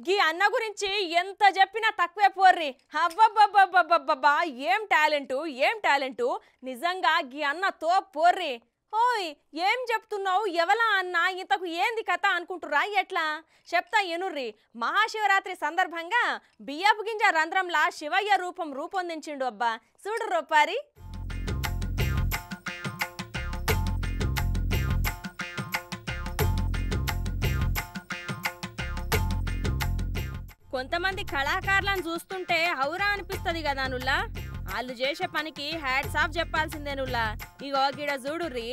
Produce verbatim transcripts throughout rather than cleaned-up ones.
గీ అన్న గురించి ఎంత చెప్పినా తక్కువే పోర్రి. అబ్బబ్బబ్బబ్బబ్బబ్బా ఏం టాలెంటు ఏం టాలెంటు నిజంగా గీ అన్న తో పోర్రి. ఓయ్ ఏం చెప్తున్నావు ఎవలా అన్న ఇంతకు ఏంది కథ అనుకుంటురా ఎట్లా చెప్తా ఎనుర్రి. మహాశివరాత్రి సందర్భంగా బియ్యపు గింజ రంధ్రంలా శివయ్య రూపం రూపొందించిండు అబ్బా చూడు రూపారి. కొంతమంది కళాకారులను చూస్తుంటే హౌరా అనిపిస్తుంది కదా నుల్లా. వాళ్ళు చేసే పనికి హ్యాట్స్ ఆఫ్ చెప్పాల్సిందే నుల్లా. ఇగో గిడ చూడుర్రి.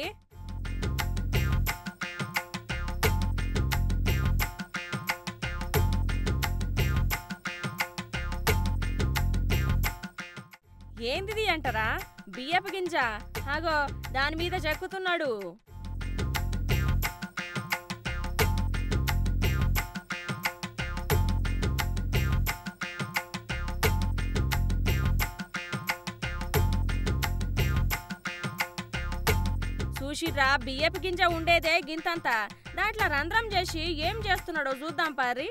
ఏందిది అంటారా? బియ్యపు గింజ అగో దాని మీద చెక్కుతున్నాడు. చూసిరా బియ్యపు గింజ ఉండేదే గింతంతా, దాంట్లో రంధ్రం చేసి ఏం చేస్తున్నాడో చూద్దాం పారి.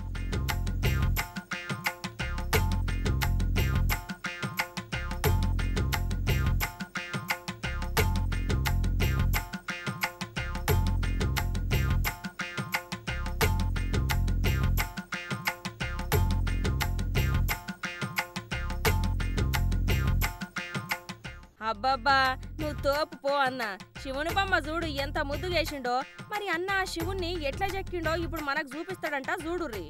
అబ్బబ్బా నువ్వు తోపు పో అన్న. శివుని బొమ్మ చూడు ఎంత ముద్దు చేసిండో. మరి అన్న శివుణ్ణి ఎట్లా చెక్కిండో ఇప్పుడు మనకు చూపిస్తాడంట చూడుర్రి.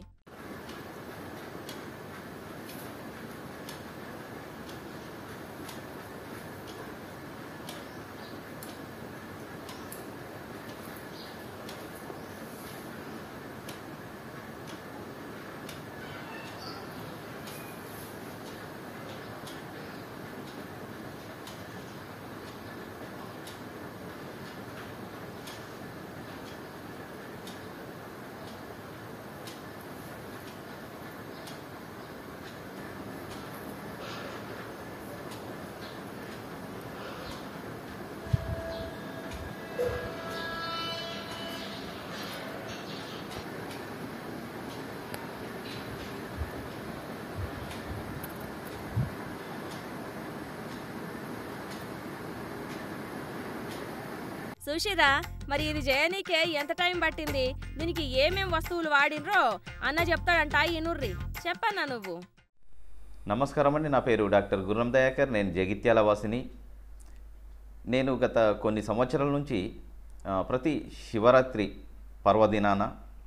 చూసిరా మరి ఇది చేయనీకే ఎంత టైం పట్టింది, దీనికి ఏమేం వస్తువులు వాడినరో అన్న చెప్తాడంట ఇనుర్రి. చెప్పన్నా నువ్వు. నమస్కారం అండి, నా పేరు డాక్టర్ గుర్రం దయాకర్. నేను జగిత్యాల వాసిని. నేను గత కొన్ని సంవత్సరాల నుంచి ప్రతి శివరాత్రి పర్వదినాన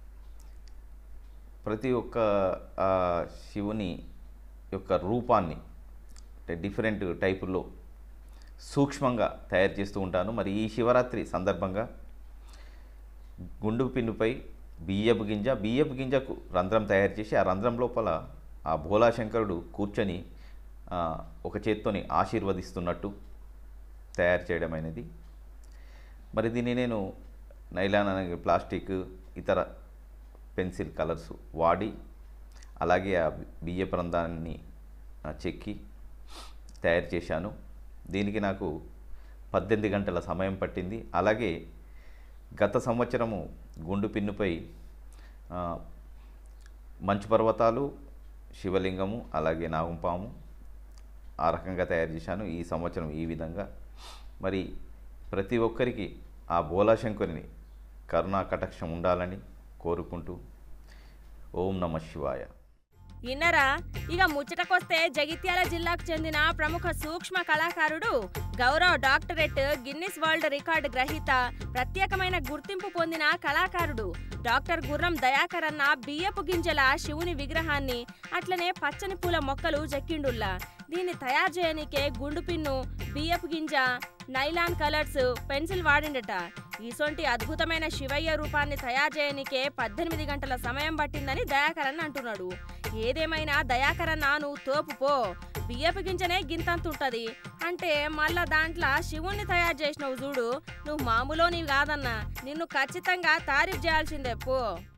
ప్రతి ఒక్క శివుని యొక్క రూపాన్ని అంటే డిఫరెంట్ టైపుల్లో సూక్ష్మంగా తయారు చేస్తూ ఉంటాను. మరి ఈ శివరాత్రి సందర్భంగా గుండు పిన్నుపై బియ్యపు గింజ బియ్యపు గింజకు రంధ్రం తయారు చేసి ఆ రంధ్రం లోపల ఆ భోలాశంకరుడు కూర్చొని ఒక చేత్తోని ఆశీర్వదిస్తున్నట్టు తయారు చేయడం అనేది. మరి దీన్ని నేను నైలాన్ అనే ప్లాస్టిక్ ఇతర పెన్సిల్ కలర్స్ వాడి అలాగే ఆ బియ్యపు రంధ్రాన్ని చెక్కి తయారు చేశాను. దీనికి నాకు పద్దెనిమిది గంటల సమయం పట్టింది. అలాగే గత సంవత్సరము గుండు పిన్నుపై మంచు పర్వతాలు, శివలింగము, అలాగే నాగుంపాము ఆ రకంగా తయారు చేశాను. ఈ సంవత్సరం ఈ విధంగా. మరి ప్రతి ఒక్కరికి ఆ భోలాశంకరుని కరుణా కటాక్షం ఉండాలని కోరుకుంటూ ఓం నమః శివాయ. ఇన్నరా ఇక ముచ్చటకొస్తే జగిత్యాల జిల్లాకు చెందిన ప్రముఖ సూక్ష్మ కళాకారుడు, Gaurav doctorate, Guinness world record గ్రహీత, ప్రత్యేకమైన గుర్తింపు పొందిన కళాకారుడు డాక్టర్ గుర్రం దయాకర్ అన్న బియ్యపు గింజల శివుని విగ్రహాన్ని అట్లనే పచ్చని పూల మొక్కలు చెక్కిండుల్లా. దీన్ని తయారు చేయనికే గుండు పిన్ను, బియ్యపు గింజ, నైలాన్ కలర్స్, పెన్సిల్ వాడిండట. ఈసొంటి అద్భుతమైన శివయ్య రూపాన్ని తయారు చేయనికే పద్దెనిమిది గంటల సమయం పట్టిందని దయాకర్ అన్న అంటున్నాడు. ఏదేమైనా దయాకర్ అన్న నువ్వు తోపు పో. బియ్యపు గింజనే గింతంతుంటది అంటే మళ్ళా దాంట్లో శివుణ్ణి తయారు చేసినవు చూడు, నువ్వు మామూలు నీవు కాదన్నా. నిన్ను ఖచ్చితంగా తారీఫ్ చేయాల్సిందే పో.